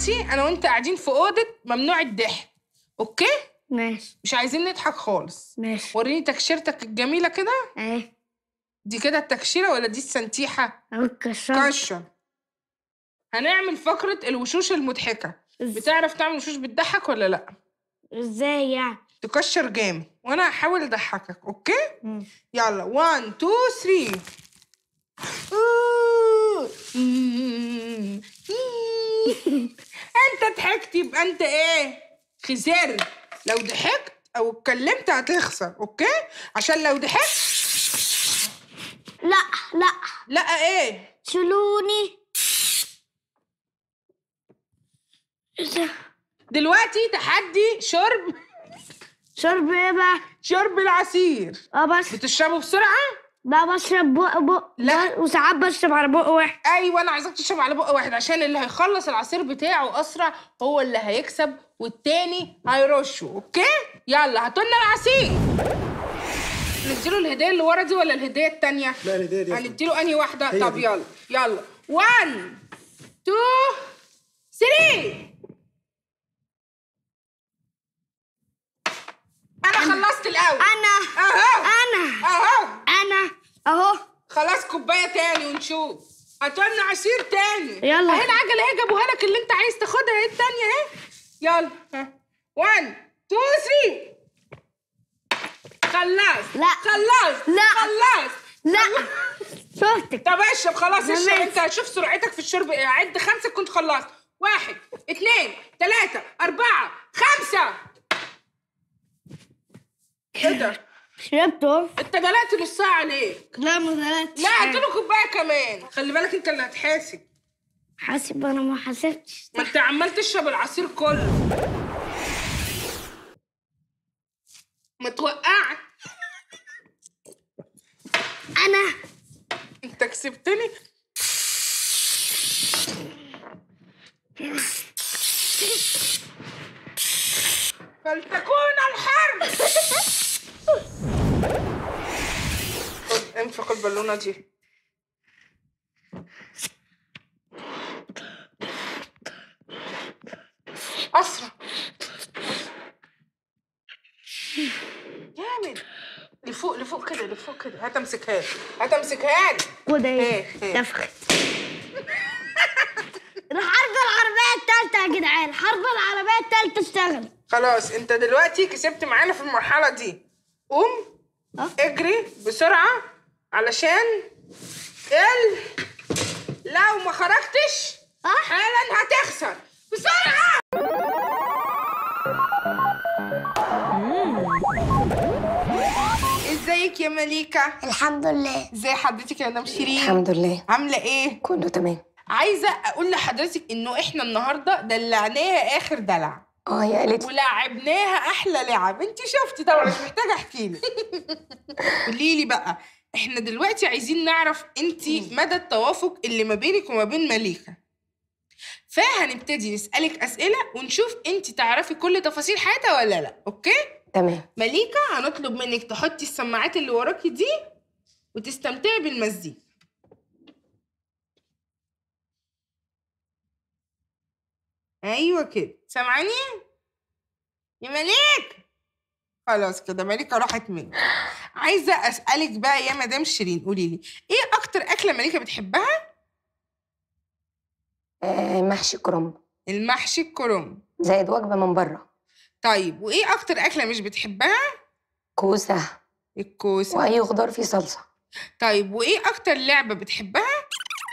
دلوقتي انا وانت قاعدين في اوضه ممنوع الضحك، اوكي؟ ماشي. مش عايزين نضحك خالص. ماشي. وريني تكشيرتك الجميله كده. اهي. دي كده التكشيره ولا دي السنتيحه؟ اهو الكشرة. كشر. هنعمل فقره الوشوش المضحكه. بتعرف تعمل وشوش بتضحك ولا لا؟ ازاي يعني؟ تكشر جامد وانا هحاول اضحكك، اوكي؟ يلا 1 2 3. انت ضحكت يبقى انت ايه؟ خسر. لو ضحكت او اتكلمت هتخسر، اوكي؟ عشان لو ضحكت. لا لا لا ايه؟ شيلوني. دلوقتي تحدي شرب ايه بقى؟ شرب العصير. بس بتشربه بسرعه؟ بقى بشرب بق لا. وساعات بشرب على بق واحد. ايوه انا عايزاك تشرب على بق واحد عشان اللي هيخلص العصير بتاعه اسرع هو اللي هيكسب والتاني هيرشه، اوكي؟ يلا هاتولنا العصير. نديله الهديه اللي ورا دي ولا الهديه التانيه؟ لا الهديه دي. هنديله انهي واحده؟ طب دي. يلا 1 2 3. انا خلصت الاول. انا اهو خلاص كوبايه تاني ونشوف. هاتولنا عصير تاني. يلا. اهي العجله اهي جابوها لك اللي انت عايز تاخدها اهي التانيه اهي. يلا 1 2 3. خلاص. لا. خلاص. لا. خلاص. لا شفتك. طب اشرب خلاص اشرب. ماشي. انت هتشوف سرعتك في الشرب ايه. عد 5 كنت خلصت. 1 2 3 4 5. ايه ده؟ شربته. انت دلقت نص ساعه عليك. لا ما دلقتش. لا هات له كوبايه كمان. خلي بالك انت اللي هتحاسب. حاسب انا ما حسبتش. ما انت عمال تشرب العصير كله. متوقعك. انا انت كسبتني. فلتكون الحرب. خد انفخ البالونه دي. اسرع. جامد. لفوق كده هات امسكها لي. خد اهي. نفخت. الحرب العربية التالتة يا جدعان. الحرب العربية التالتة اشتغل. خلاص انت دلوقتي كسبت معانا في المرحله دي. قوم اجري بسرعه علشان لو ما خرجتش حالا هتخسر. بسرعه. ازيك يا مليكه؟ الحمد لله. ازي حضرتك يا مدام شيرين؟ الحمد لله. عامله ايه؟ كله تمام. عايزه اقول لحضرتك انه احنا النهارده دلعناها اخر دلع. يا قالت ولعبناها احلى لعب. انت شفتي طبعا مش محتاجه احكي لك. قولي لي بقى، احنا دلوقتي عايزين نعرف انت مدى التوافق اللي ما بينك وما بين مليكه. فهنبتدي نسالك اسئله ونشوف انت تعرفي كل تفاصيل حياتها ولا لا، اوكي؟ تمام. مليكه هنطلب منك تحطي السماعات اللي وراكي دي وتستمتعي بالمزيكا. ايوه كده. سامعاني يا مليك؟ خلاص كده مليكه راحت مني. عايزه اسالك بقى يا مدام شيرين، قولي لي ايه اكتر اكله مليكه بتحبها؟ محشي كرنب. المحشي الكرنب. زائد وجبه من بره. طيب وايه اكتر اكله مش بتحبها؟ كوسه. الكوسه. واي خضار فيه صلصه. طيب وايه اكتر لعبه بتحبها؟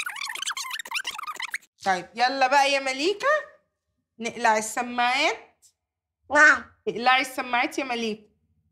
طيب يلا بقى يا مليكه نقلع السماعات. نعم. اقلعي السماعات يا مليكه.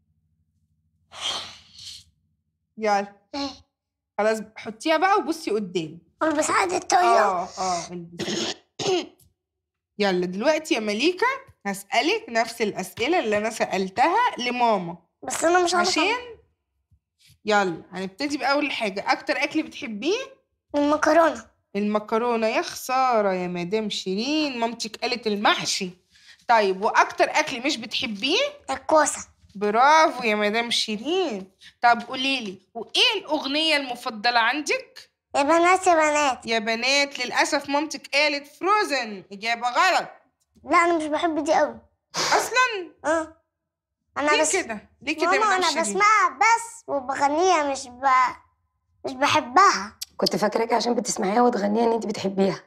يلا خلاص حطيها بقى وبصي قدامي. البس عادي الطايرة. البسي. يلا دلوقتي يا مليكه هسألك نفس الأسئلة اللي أنا سألتها لماما. بس أنا مش عارفة. عشان يلا هنبتدي بأول حاجة. أكتر أكل بتحبيه؟ المكرونة. المكرونة. يا خسارة يا مدام شيرين، مامتك قالت المحشي. طيب وأكتر أكل مش بتحبيه؟ الكوسة. برافو يا مدام شيرين. طب قوليلي وإيه الأغنية المفضلة عندك؟ يا بنات يا بنات. يا بنات للأسف مامتك قالت فروزن، إجابة غلط. لا انا مش بحب دي قوي أصلا انا ليه بس كده؟ ليه كده يا ماما مدام انا شيرين؟ بسمعها بس وبغنيها، مش بحبها. كنت فاكراكي عشان بتسمعيها وتغنيها ان انت بتحبيها.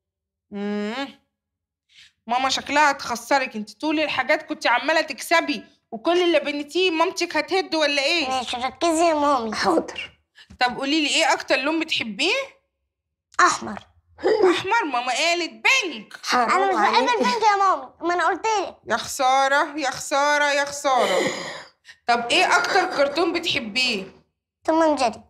ماما شكلها هتخسرك، انت طول الحاجات كنت عمالة تكسبي وكل اللي بنتيه مامتك هتهد ولا ايه؟ ماشي ركزي يا مامي. حاضر. طب قولي لي ايه أكتر لون بتحبيه؟ احمر. أحمر؟ ماما قالت بينك. حرام انا مش بحب عليكي. البنك يا مامي، ما انا قلت لك. يا خسارة يا خسارة يا خسارة. طب ايه أكتر كرتون بتحبيه؟ توم اند جيري.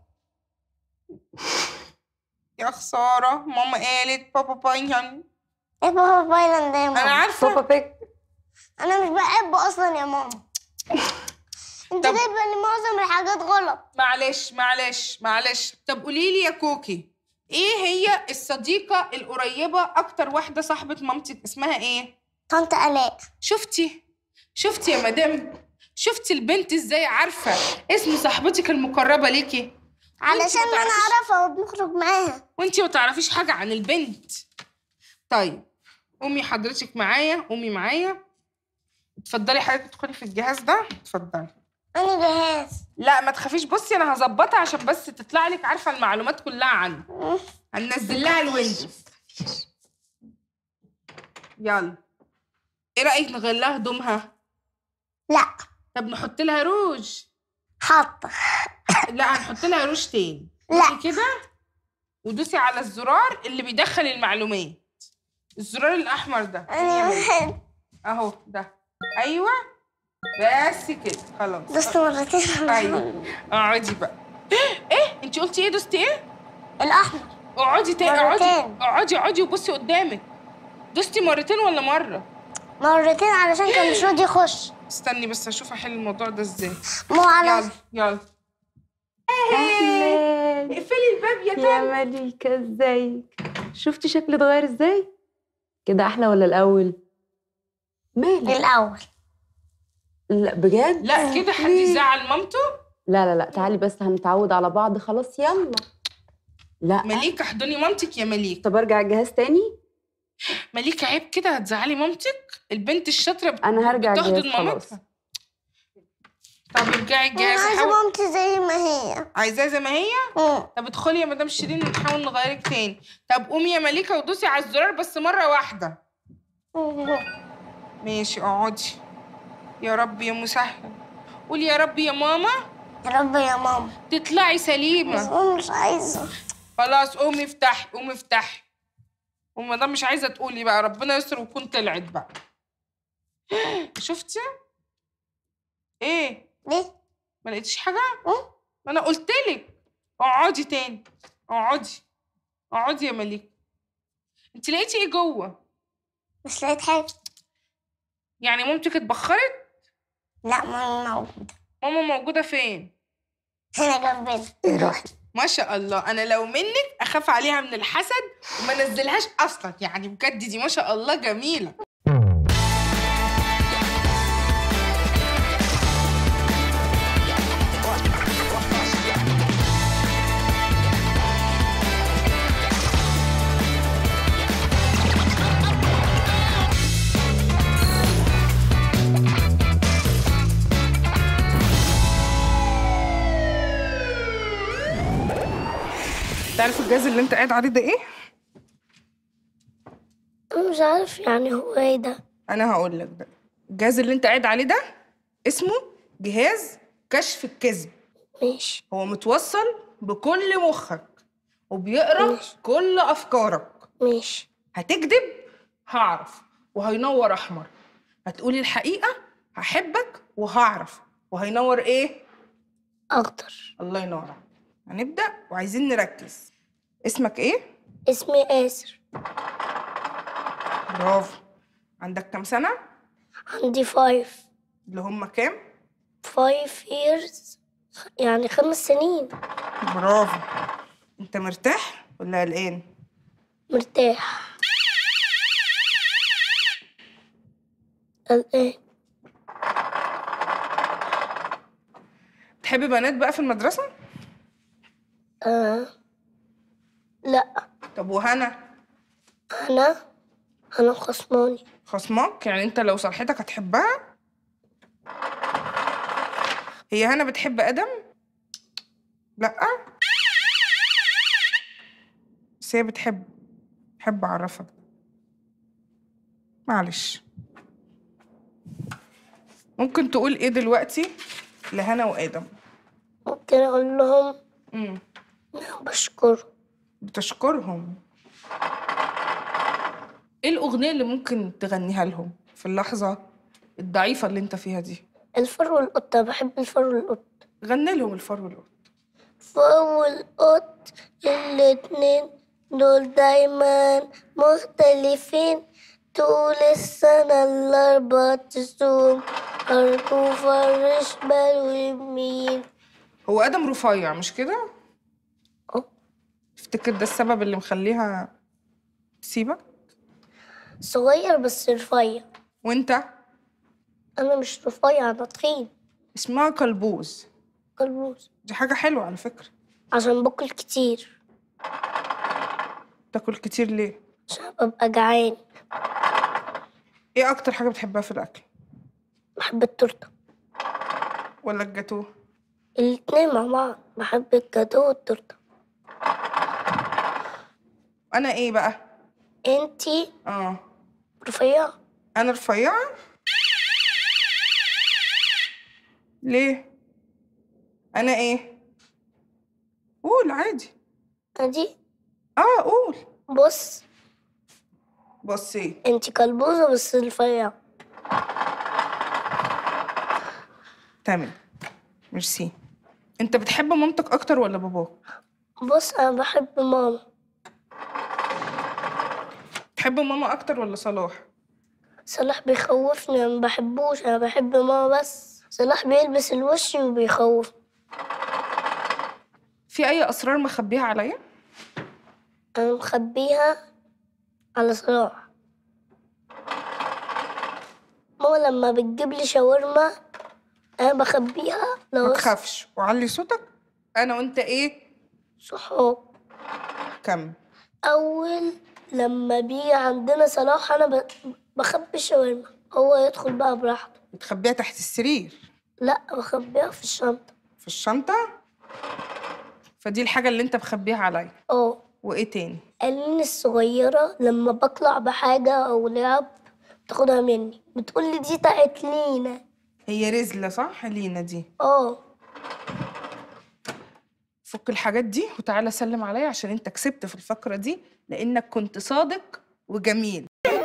يا خسارة، ماما قالت بابا باين. ايه بابا بايلاند ده يا أنا ماما؟ عارفة. بابا بيج. انا مش بحبه اصلا يا ماما. انت طب- جايبه لي معظم الحاجات غلط. معلش. طب قولي لي يا كوكي، ايه هي الصديقة القريبة أكتر واحدة صاحبة مامتك، اسمها ايه؟ طنط الاء. شفتي يا مدام؟ شفتي البنت ازاي عارفة اسم صاحبتك المقربة ليكي؟ علشان ما انا اعرفها وبنخرج معاها. وانتي ما تعرفيش حاجة عن البنت. طيب قومي حضرتك معايا، قومي معايا. اتفضلي حضرتك تدخلي في الجهاز ده، اتفضلي. انا جهاز. لا ما تخافيش، بصي انا هظبطها عشان بس تطلع لك عارفة المعلومات كلها عنه. هننزل لها الويندوز. يلا، ايه رأيك نغير لها هدومها؟ لا. طب نحط لها روج. حاطه. لا هنحط لها روج تاني. لا. دوسي كده ودوسي على الزرار اللي بيدخل المعلومات، الزرار الأحمر ده. انا اهو ده، ايوه بس كده خلاص. دوست مرتين. ايوه اقعدي بقى. ايه انت قلتي ايه؟ دوستي ايه؟ الاحمر. اقعدي تاني، مرتين. اقعدي وبصي قدامك. دوستي مرتين ولا مرة؟ مرتين علشان كان مش راضي يخش. استني بس اشوف احل الموضوع ده ازاي. مو على يلا أهلاً اقفلي الباب يا يا تاني. مليكة، ازيك؟ شفتي شكلي اتغير ازاي؟ كده أحلى ولا الأول؟ مالك؟ الاول. لا بجد؟ لا كده حد ليه؟ يزعل مامته. لا تعالي بس هنتعود على بعض، خلاص يلا. لا مليكة احضني مامتك يا مليكة. طب ارجع الجهاز تاني؟ مليكة عيب كده، هتزعلي مامتك. البنت الشاطرة أنا هرجع بتحضن الجهاز خلاص. مامتها. طب ارجعي انا الجهاز. عايزه مامتي زي ما هي. عايزاها زي ما هي؟ طب ادخلي يا مدام شيرين نحاول نغيرك تاني. طب قومي يا مليكة ودوسي على الزرار بس مرة واحدة. ماشي اقعدي. يا رب يا مسهل. قولي يا رب يا ماما يا رب يا ماما. تطلعي بس سليمة. انا مش عايزه. خلاص قومي افتحي. وما دام مش عايزة تقولي بقى ربنا يستر وتكون طلعت بقى. شفتي؟ ايه؟ ليه؟ ما لقيتيش حاجة؟ ما انا قلتلك اقعدي تاني. اقعدي يا مليكة. انت لقيتي ايه جوه؟ مش لقيت حاجه. يعني مامتك اتبخرت؟ لا ماما موجوده. ماما موجودة فين؟ هنا جنبنا. ايه روحي. ما شاء الله، انا لو منك اخاف عليها من الحسد وما نزلهاش اصلا، يعني بجد دي ما شاء الله جميلة. تعرف الجهاز اللي انت قاعد عليه ده ايه؟ انا مش عارف يعني هو ايه ده. انا هقول لك بقى. الجهاز اللي انت قاعد عليه ده اسمه جهاز كشف الكذب. ماشي. هو متوصل بكل مخك وبيقرا ماشي. كل افكارك. ماشي. هتكذب هعرف وهينور احمر. هتقولي الحقيقه هحبك وهعرف وهينور ايه؟ اخضر. الله ينور عليك. هنبدا وعايزين نركز. اسمك ايه؟ اسمي آسر. برافو. عندك كام سنه؟ عندي 5. اللي هم كام؟ 5 years، يعني 5 سنين. برافو. انت مرتاح ولا قلقان؟ مرتاح. قلقان. تحب بنات بقى في المدرسه؟ لا. طب وهنا؟ انا خصماني. خصمك؟ يعني انت لو صالحتك هتحبها؟ هي هنا بتحب ادم؟ لا، بس هي بتحب اعرفك. معلش، ممكن تقول ايه دلوقتي لهنا وادم؟ ممكن اقول لهم بشكره. بتشكرهم؟ ايه الاغنيه اللي ممكن تغنيها لهم في اللحظه الضعيفه اللي انت فيها دي؟ الفار والقطة، بحب الفار والقط. غني لهم الفار والقط. الفار والقط الاتنين دول دايما مختلفين، طول السنة الأربع تصوم أرجو فرش بال ويمين. هو ادم رفيع مش كده؟ تفتكر ده السبب اللي مخليها تسيبك؟ صغير بس رفيع. وانت؟ أنا مش رفيع، أنا تخين. اسمها كلبوز. كلبوز. دي حاجة حلوة على فكرة. عشان باكل كتير. تاكل كتير ليه؟ عشان ببقى جعان. ايه اكتر حاجة بتحبها في الاكل؟ بحب التورتة. ولا الجاتوه؟ الاتنين مع بعض، بحب الجاتوه والتورتة. انا ايه بقى؟ انتي رفيعة. انا رفيعة؟ ليه؟ انا ايه؟ قول عادي. ادي. قول. بص ايه؟ انتي كلبوزة بس رفيعة. تمام، ميرسي. انت بتحب مامتك اكتر ولا باباك؟ بص انا بحب ماما. تحب ماما اكتر ولا صلاح؟ صلاح بيخوفني، انا ما بحبوش، انا بحب ماما بس. صلاح بيلبس الوش وبيخوفني. في اي اسرار مخبيها عليا؟ انا مخبيها على صلاح. ماما لما بتجيب لي شاورما انا بخبيها. ما تخافش وعلي صوتك. انا وانت ايه؟ صحاب. كم؟ اول لما بيجي عندنا صلاح انا بخبي الشاورما، هو يدخل بقى براحته. بتخبيها تحت السرير؟ لا، بخبيها في الشنطة. في الشنطة؟ فدي الحاجة اللي انت مخبيها عليا. وايه تاني؟ قالين الصغيرة لما بطلع بحاجة او لعب بتاخدها مني، بتقولي دي بتاعت لينا. هي رزلة صح؟ لينا دي. فك الحاجات دي وتعالى سلم عليا عشان انت كسبت في الفقرة دي لانك كنت صادق وجميل.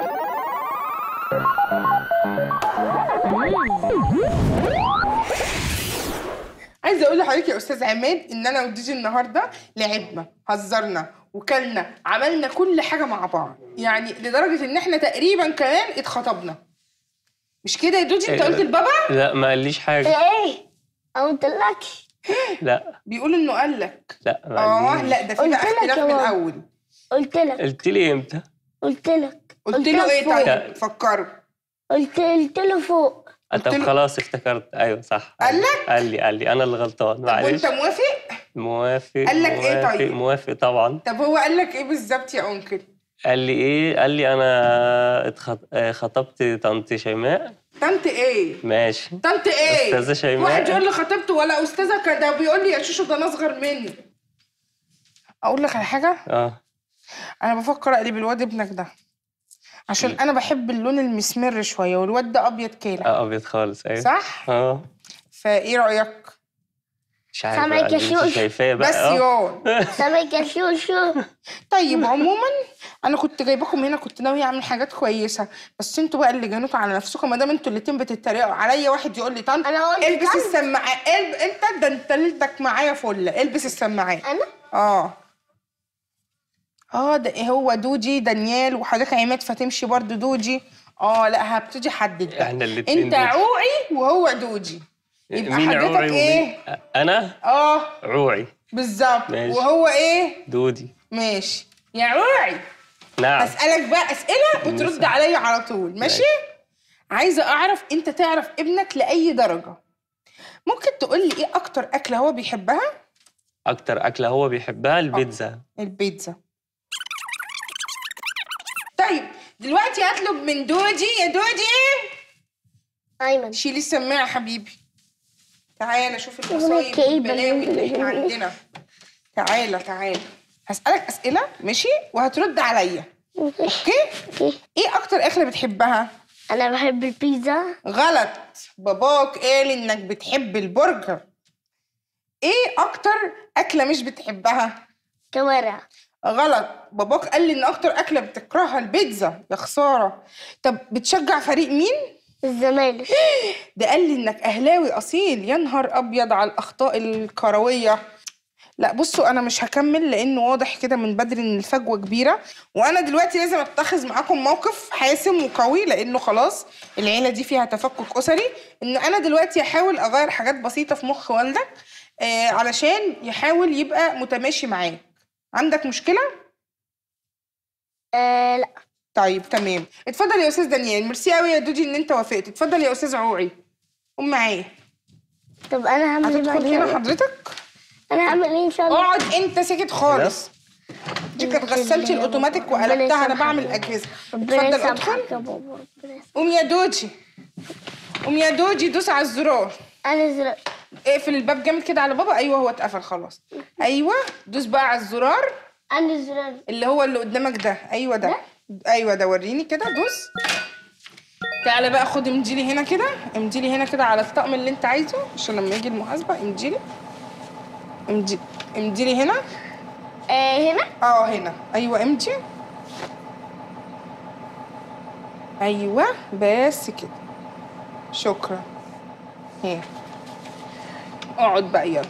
عايزه اقول لحضرتك يا استاذ عماد ان انا وديجي النهارده لعبنا، هزرنا، وكلنا، عملنا كل حاجه مع بعض، يعني لدرجه ان احنا تقريبا كمان اتخطبنا. مش كده يا دودي؟ انت قلت لبابا؟ لا ما قاليش حاجه. ايه؟ قلت لك؟ لا بيقول انه قال لك. لا ما قاليش. لا ده في بقى اختلاف من الاول. قلت لك. قلت لي امتى؟ قلت لك. قلت له ايه طيب؟ فكروا. قلت له فوق. طب خلاص افتكرت. ايوه صح. قال لك؟ قال لي انا اللي غلطان. معلش. وانت موافق؟ موافق. قال لك ايه طيب؟ موافق طبعا. طب هو قال لك ايه بالظبط يا انكل؟ قال لي ايه؟ قال لي انا خطبت طنط شيماء. طنط ايه؟ ماشي. طنط ايه؟ استاذه شيماء. واحد يقول لي خطبته ولا استاذه كده بيقول لي يا شوشو ده انا اصغر مني. اقول لك على حاجه؟ انا بفكر اقلب الواد ابنك ده عشان انا بحب اللون المسمر شويه والواد ده ابيض كالح. ابيض خالص. ايوه صح؟ فايه رايك؟ مش عارف بقى اللي انت شايفاه بقى. بس يون سامعك يا شوشو. طيب عموما انا كنت جايباكم هنا، كنت ناويه اعمل حاجات كويسه، بس انتوا بقى اللي جنوكوا على نفسكم ما دام انتوا الاتنين بتتريقوا عليا. واحد يقول لي طن البس السماعات. انت ده انت ليلتك معايا فله. البس السماعات. انا؟ ده ايه؟ هو دوجي دانيال وحضرتك عماد فتمشي برضو دوجي. لا هبتدي احدد بقى. احنا الاتنين انت عوعي وهو دوجي. يبقى مين حضرتك عوعي ايه؟ انا؟ عوعي بالظبط. ماشي. وهو ايه؟ دودي. ماشي يا عوعي. نعم. اسالك بقى اسئله وترد عليا على طول. ماشي؟ عايزه اعرف انت تعرف ابنك لاي درجه. ممكن تقول لي ايه اكتر اكله هو بيحبها؟ اكتر اكله هو بيحبها البيتزا. البيتزا. دلوقتي هطلب من دودي. يا دودي ايمن شيلي السماعه يا حبيبي. تعالى شوف المصايب والبلاوي اللي احنا عندنا. تعالى هسألك أسئلة ماشي وهترد عليا. اوكي؟ ايه اكتر اكلة بتحبها؟ انا بحب البيتزا. غلط، باباك قال انك بتحب البرجر. ايه اكتر اكلة مش بتحبها؟ كوارع. غلط، باباك قال لي ان اكتر اكلة بتكرهها البيتزا. يا خسارة. طب بتشجع فريق مين؟ الزمالك. ده قال لي انك اهلاوي اصيل. يا نهار ابيض على الاخطاء الكرويه. لا بصوا انا مش هكمل لانه واضح كده من بدري ان الفجوه كبيره، وانا دلوقتي لازم اتخذ معاكم موقف حاسم وقوي لانه خلاص العيله دي فيها تفكك اسري. ان انا دلوقتي هحاول اغير حاجات بسيطه في مخ والدك علشان يحاول يبقى متماشي معاك. عندك مشكله؟ لا. طيب تمام. اتفضل يا استاذ دانيال. ميرسي قوي يا دودي ان انت وافقت. اتفضل يا استاذ عوعي. قوم معايا. طب انا هعمل ايه هتدخل هنا بعد؟ حضرتك؟ انا هعمل ايه ان شاء الله؟ اقعد انت ساكت خالص. دي كانت غسالتي الاوتوماتيك وقلبتها انا بعمل اجهزه. اتفضل ادخل. قوم يا دودي. قوم يا دودي دوس على الزرار. انا زرار. اقفل الباب جامد كده على بابا. ايوه هو اتقفل خلاص. ايوه دوس بقى على الزرار انا زرار. اللي هو اللي قدامك ده. ايوه ده. ايوه ده وريني كده. دوس. تعالى بقى خد امديلي هنا كده. امديلي هنا كده على الطقم اللي انت عايزه عشان لما يجي المحاسبه امديلي. امديلي هنا. هنا. هنا. ايوه امدي. ايوه بس كده. شكرا. هي اقعد بقى يلا.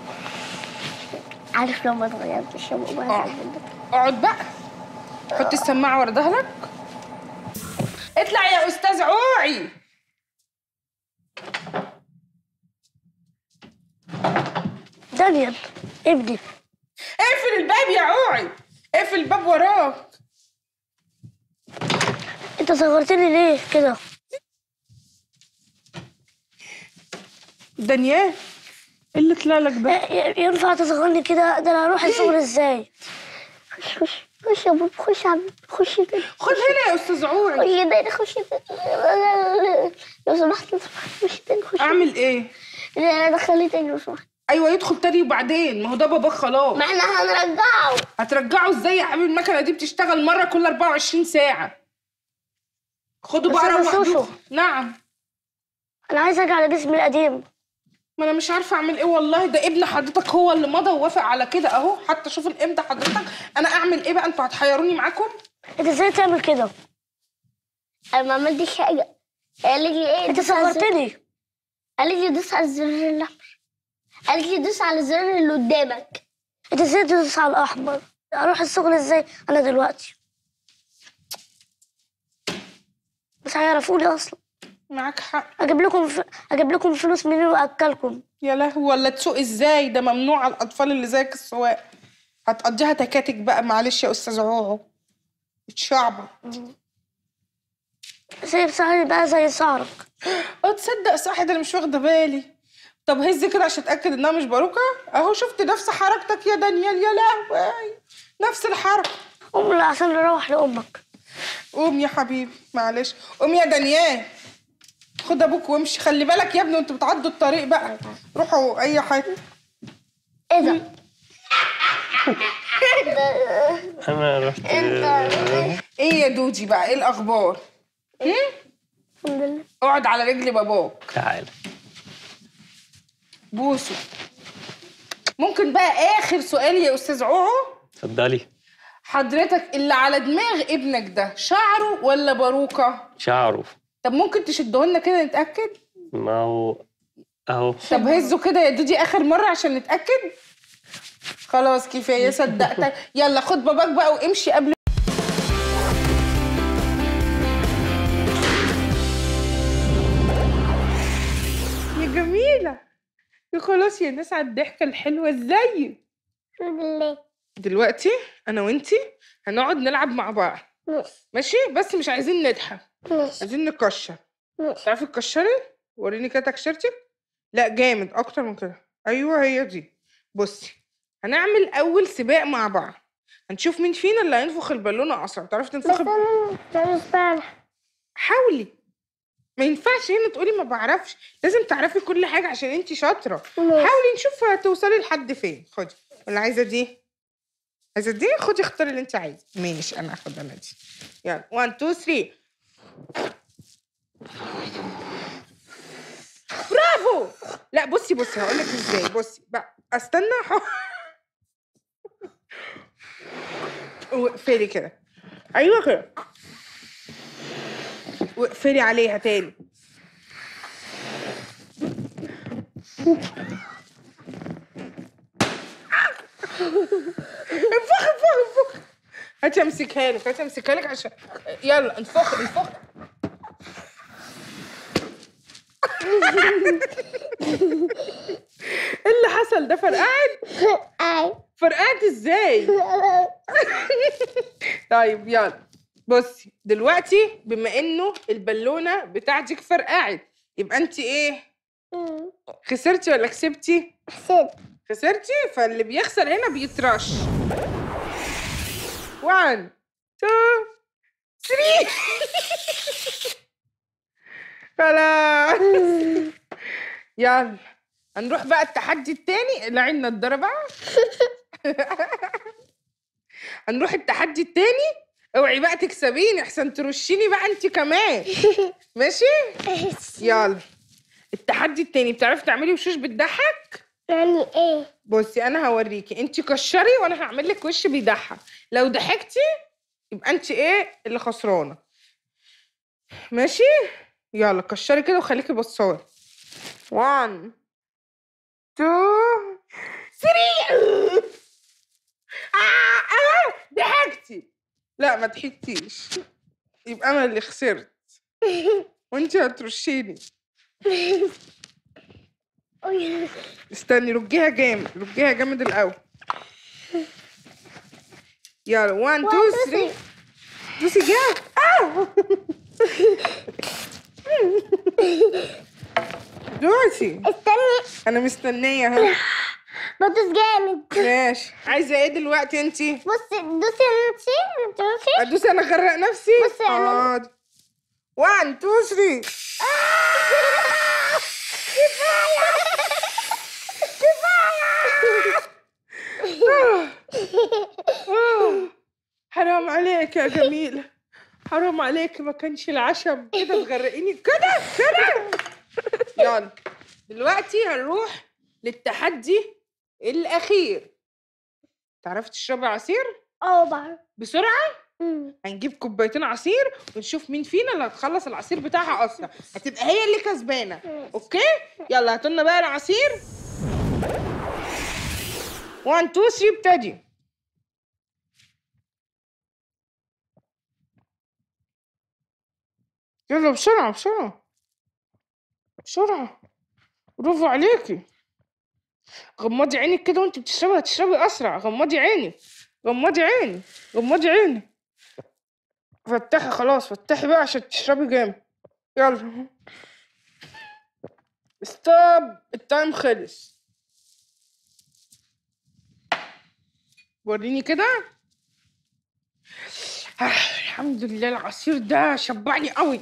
عارف لو ما اتغيرتش اقعد بقى. حط السماعه ورا ظهرك. اطلع يا استاذ عوعي. دانيال ابني. اقفل الباب يا عوعي. اقفل الباب وراك. انت صغرتني ليه كده؟ دانيال ايه اللي طلع لك ده؟ ينفع تصغرني كده؟ ده انا هروح الشغل ازاي؟ خش يا بابا. خش يا عم. خش تاني. خد هنا يا استاذ عوعي. خش تاني. خش تاني لو سمحت. خش تاني. خش. اعمل ايه؟ دخلني تاني لو سمحت. ايوه يدخل تاني وبعدين. ما هو ده باباك خلاص. ما احنا هنرجعه. هترجعه ازاي يا حبيبي؟ المكنه دي بتشتغل مره كل 24 ساعه. خدوا بقى روح. نعم. انا عايزه ارجع لجسمي القديم. ما انا مش عارفه اعمل ايه والله. ده ابن حضرتك هو اللي مضى ووافق على كده اهو. حتى شوف الامضه حضرتك. انا اعمل ايه بقى؟ انتوا هتحيروني معاكم. انت ازاي تعمل كده؟ انا ما عملتش حاجه. قالت لي ايه؟ انت صغرتني. قالت لي دوس على الزرار الاحمر. قالت لي دوس على الزرار اللي قدامك. انت ازاي تدوس على الاحمر؟ اروح الشغل ازاي انا دلوقتي؟ مش هيعرفوني اصلا. معاك حق. اجيب لكم فلوس منين واكلكم؟ يا لهوي. ولا تسوق ازاي؟ ده ممنوع على الاطفال اللي زيك السواق. هتقضيها تكاتك بقى. معلش يا استاذ عوعو. اتشعبط. سيب شعري بقى زي شعرك. تصدق صح. ده انا مش واخده بالي. طب هز كده عشان اتاكد انها مش باروكه. اهو شفت نفس حركتك يا دانيال. يا لهوي نفس الحركه. قوم عشان نروح لامك. قوم يا حبيبي. معلش. قوم يا دانيال. خد ابوك وامشي. خلي بالك يا ابني وانتوا بتعدوا الطريق بقى. روحوا اي حاجه. ايه ده؟ انا رحت. ايه يا دودي بقى؟ ايه الاخبار؟ الحمد لله. اقعد على رجل باباك. تعال. بوسه. ممكن بقى اخر سؤال يا استاذ عوعو؟ اتفضلي. حضرتك اللي على دماغ ابنك ده شعره ولا باروكه؟ شعره. طب ممكن تشده لنا كده نتاكد؟ ما هو اهو. طب هزه كده يا دودي اخر مره عشان نتاكد. خلاص كفايه صدقتك. يلا خد باباك بقى وامشي قبل. يا جميله. يا خلاص يا ناس على الضحكه الحلوه. ازاي الحمد لله. دلوقتي انا وانتي هنقعد نلعب مع بعض. ماشي؟ بس مش عايزين نضحك. عايزين نكشر. تعرفي تكشري؟ وريني كده تكشرتك. لا جامد اكتر من كده. ايوه هي دي. بصي هنعمل اول سباق مع بعض. هنشوف مين فينا اللي هينفخ البالونه اسرع. تعرفي بس تنفخي؟ انا مش بعرف. حاولي. ما ينفعش هنا تقولي ما بعرفش، لازم تعرفي كل حاجه عشان انتي شاطره. حاولي نشوف هتوصلي لحد فين. خدي. ولا عايزه دي؟ عايزه دي؟ خدي اختاري اللي انت عايزه. ماشي انا هاخد انا دي. يلا 1 2 3. برافو. لا بصي هقول لك ازاي. بصي بقى استنى. واقفلي كده. ايوه كده. واقفلي عليها تاني. انفخ. هاتي امسكها لك عشان يلا انفخ. ايه اللي حصل ده؟ فرقعت ازاي؟ طيب يلا بصي دلوقتي بما انه البالونه بتاعتك فرقعت يبقى انت ايه؟ خسرتي ولا كسبتي؟ خسرتي. فاللي بيخسر هنا بيترش. 1 2 3. خلاص. يلا هنروح بقى التحدي التاني. لعنا الضربة. هنروح التحدي التاني. اوعي بقى تكسبيني احسن ترشيني بقى انت كمان. ماشي؟ يلا التحدي التاني. بتعرفي تعملي وشوش بتضحك؟ يعني ايه؟ بصي انا هوريكي. انت كشري وانا هعمل لك وش بيضحك. لو ضحكتي يبقى انت ايه اللي خسرانه. ماشي؟ يلا كشري كده وخليكي بصاري. 1 2 3. ضحكتي. لا ما ضحكتيش. يبقى انا اللي خسرت وانت هترشيني. استني رجيها جامد الاول. يلا 1 2 3. دوسي جامد. دوسي. استني انا مستنيه اهو. بدوس جامد. ماشي. عايزه ايه دلوقتي انتي؟ بصي دوسي انتي. ادوسي انا اغرق نفسي. بصي اعملي. 1 2 3. حرام عليك يا جميلة. حرام عليك. ما كانش العشم كده تغرقيني كده. يلا دلوقتي هنروح للتحدي الأخير. تعرفي تشربي عصير؟ بعرف. بسرعة. هنجيب كوبايتين عصير ونشوف مين فينا اللي هتخلص العصير بتاعها أسرع. هتبقى هي اللي كسبانة. أوكي؟ يلا هاتولنا بقى العصير. 1 2 3 ابتدي. يلا بسرعة. برافو عليكي. غمضي عينك كده وانت بتشربي هتشربي أسرع. غمضي عيني. فتحي خلاص. فتحي بقى عشان تشربي جامد. يلا ستوب. التايم خلص. وريني كده. الحمد لله العصير ده شبعني قوي.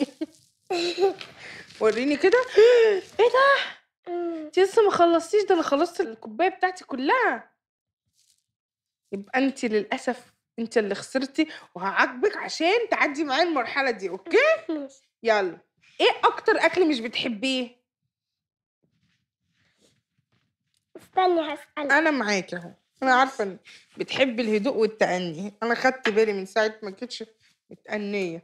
وريني كده. ايه ده؟ انت لسه ما خلصتيش. ده انا خلصت الكوبايه بتاعتي كلها. يبقى انت للاسف انت اللي خسرتي وهعاقبك عشان تعدي معايا المرحله دي. اوكي؟ يلا ايه اكتر اكل مش بتحبيه؟ استني هسألك. انا معاكي اهو. انا عارفه ان بتحبي الهدوء والتأني. انا خدت بالي من ساعه ما كنتش متأنيه.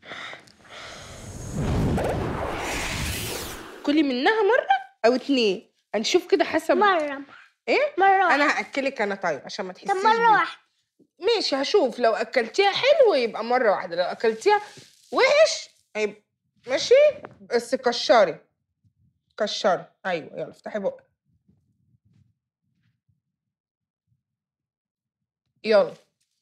كلي منها مره او 2. هنشوف كده حسب. مرة. ايه؟ مرة واحدة. انا هاكلك انا. طيب عشان ما طب تحسيش مرة بيه. واحدة. ماشي هشوف. لو اكلتيها حلو يبقى مره واحده. لو اكلتيها وحش هيبقى ماشي. بس كشري. ايوه يلا افتحي بقك. يلا.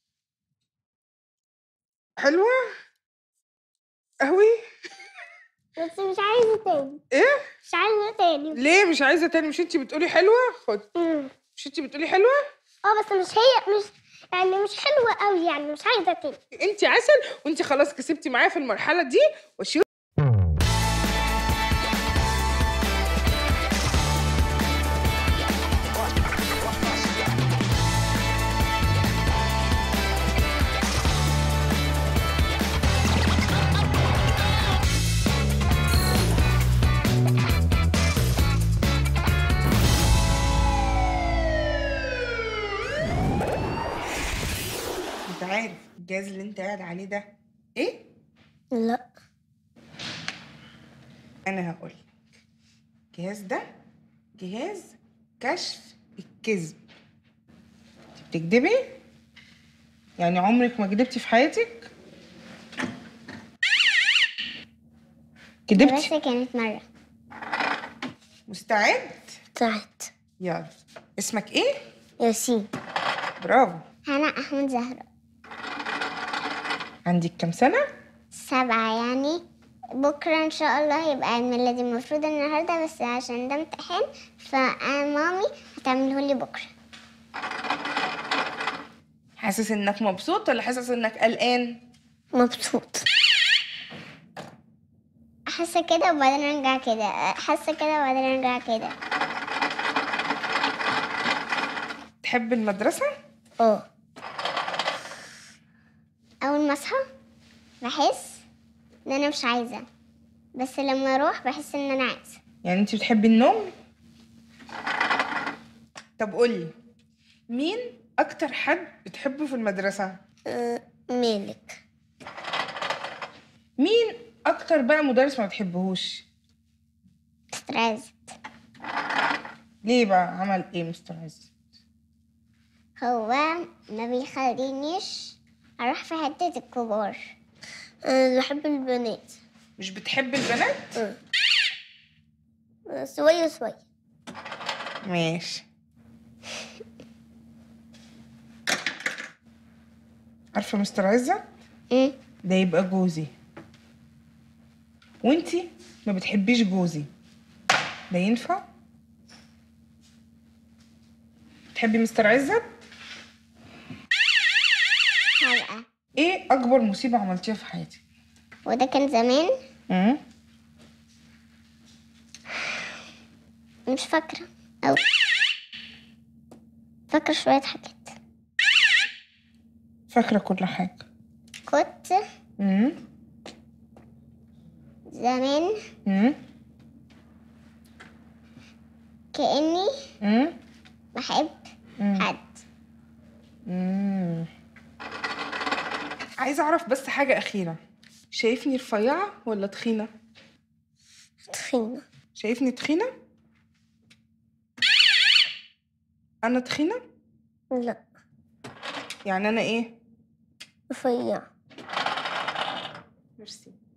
حلوه قوي. بس مش عايزة تاني. ايه؟ مش عايزة تاني. ليه مش عايزه تاني؟ مش انتي بتقولي حلوه؟ خد. مش انتي بتقولي حلوه؟ بس مش هي. مش يعني مش حلوة قوي، يعني مش عايزة تاني. انت عسل، وانت خلاص كسبتي معايا في المرحله دي. وشيل انت عارف الجهاز اللي انت قاعد عليه ده ايه؟ لا. انا هقول الجهاز ده جهاز كشف الكذب. انت بتكدبي؟ يعني عمرك ما كدبتي في حياتك؟ كدبتي؟ بس كانت مرة. مستعد؟ طلعت. يلا. اسمك ايه؟ ياسين. برافو. هنا أحمد زهرة. عندك كام سنة؟ 7 يعني. بكرة إن شاء الله هيبقى عيد ميلادي، المفروض النهاردة بس عشان ده امتحان فمامي هتعمله لي بكرة. حاسس انك مبسوط ولا حاسس انك قلقان؟ مبسوط. حاسة كده وبعدين ارجع كده، حاسة كده وبعدين ارجع كده. تحب المدرسة؟ اه. أول ما أصحى بحس إن أنا مش عايزة، بس لما أروح بحس إن أنا عايزة. يعني انت بتحبي النوم؟ طب قولي، مين اكتر حد بتحبه في المدرسة؟ مالك. مين اكتر بقى مدرس ما بتحبهوش؟ مستر عزت. ليه بقى؟ عمل ايه مستر عز؟ هو ما بيخلينيش أروح في حتة الكبار. بحب البنات. مش بتحب البنات؟ شوية شوية. ماشي. عارفة مستر عزة؟ ده يبقى جوزي، وانتي ما بتحبيش جوزي، ده ينفع؟ تحبي مستر عزة؟ حلقة. ايه اكبر مصيبة عملتيها في حياتك؟ وده كان زمان. مش فاكرة أو فاكرة شوية حاجات. فاكرة كل حاجة. كنت زمان كأني بحب حد. عايزة اعرف بس حاجة اخيرة، شايفني رفيعة ولا تخينة؟ تخينة. شايفني تخينة؟ انا تخينة؟ لا. يعني انا ايه؟ رفيع. ميرسي.